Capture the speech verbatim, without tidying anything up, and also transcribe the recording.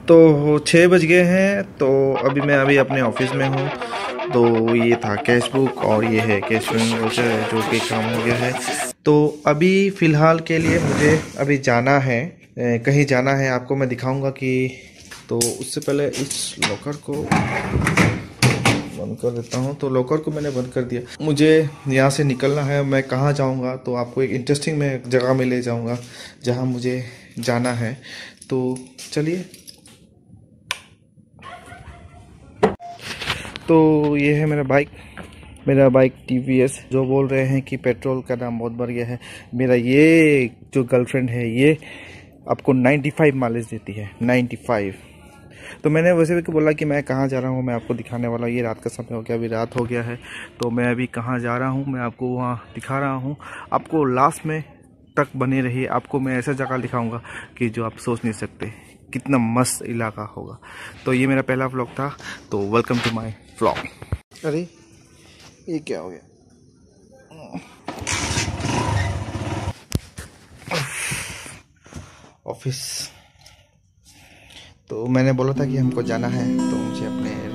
तो छः बज गए हैं। तो अभी मैं अभी अपने ऑफिस में हूँ। तो ये था कैश बुक और ये है कैश वाउचर जो कि काम हो गया है। तो अभी फ़िलहाल के लिए मुझे अभी जाना है, कहीं जाना है, आपको मैं दिखाऊंगा कि। तो उससे पहले इस लॉकर को बंद कर देता हूँ। तो लॉकर को मैंने बंद कर दिया। मुझे यहाँ से निकलना है। मैं कहाँ जाऊँगा तो आपको एक इंटरेस्टिंग मैं जगह में ले जाऊँगा जहाँ मुझे जाना है। तो चलिए। तो ये है मेरा बाइक मेरा बाइक टी वी एस। जो बोल रहे हैं कि पेट्रोल का दाम बहुत बढ़ गया है। मेरा ये जो गर्लफ्रेंड है ये आपको पचानवे माइलेज देती है, पचानवे। तो मैंने वैसे भी बोला कि मैं कहाँ जा रहा हूँ मैं आपको दिखाने वाला। ये रात का समय हो गया, अभी रात हो गया है। तो मैं अभी कहाँ जा रहा हूँ मैं आपको वहाँ दिखा रहा हूँ। आपको लास्ट में तक बने रहिए। आपको मैं ऐसा जगह दिखाऊंगा कि जो आप सोच नहीं सकते कितना मस्त इलाका होगा। तो ये मेरा पहला व्लॉग था। तो वेलकम टू माय व्लॉग। अरे ये क्या हो गया? ऑफिस। तो मैंने बोला था कि हमको जाना है, तो मुझे अपने